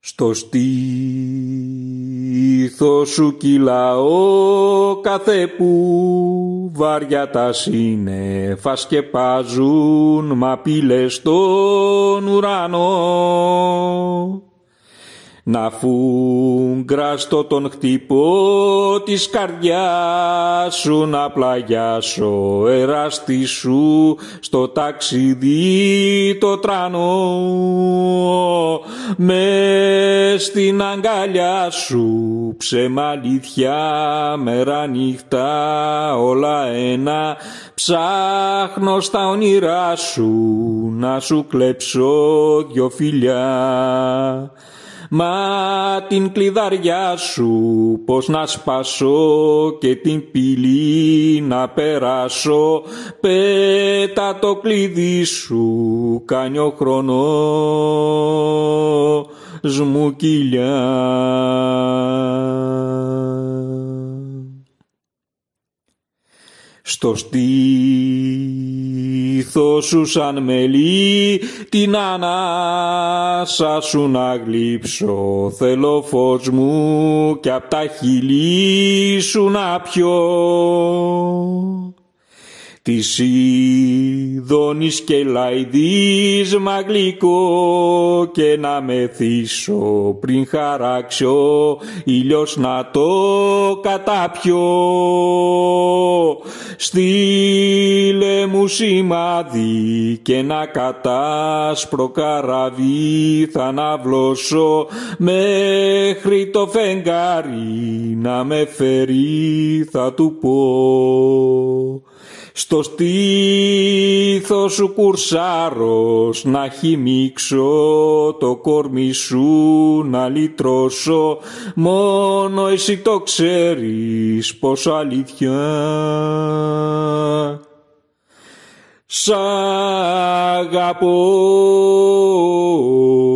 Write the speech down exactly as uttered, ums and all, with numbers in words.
Στο στήθος σου κυλάω κάθε που βαριά τα σύννεφα σκεπάζουν μαπίλες στον ουρανό. Να φούγκραστώ τον χτύπο της καρδιάς σου, να πλαγιάσω εράστη σου στο ταξίδι το τρανό. Μες στην αγκαλιά σου ψέμα αλήθεια, μέρα νύχτα όλα ένα, ψάχνω στα όνειρά σου να σου κλέψω δυο φιλιά. Μα την κλειδαριά σου πως να σπάσω και την πύλη να περάσω, πέτα το κλειδί σου, κάνει ο χρόνος μου κοιλιά. Στο στήθος σου σαν μελί την ανάσα σου να γλύψω, θέλω φως μου κι απ' τα χείλη σου να πιω. Της Ιδώνης και Λαϊδής μα γλυκό και να μεθύσω πριν χαράξει ο ήλιος να το καταπιώ. Στείλε μου σημάδι και ένα κατάσπρο καράβι θα αναβλώσω μέχρι το φεγγάρι να με φέρει θα του πω. Στο στήθος σου κουρσάρος να χυμίξω, το κορμί σου να λυτρώσω, μόνο εσύ το ξέρεις πόσο αλήθεια σ' αγαπώ.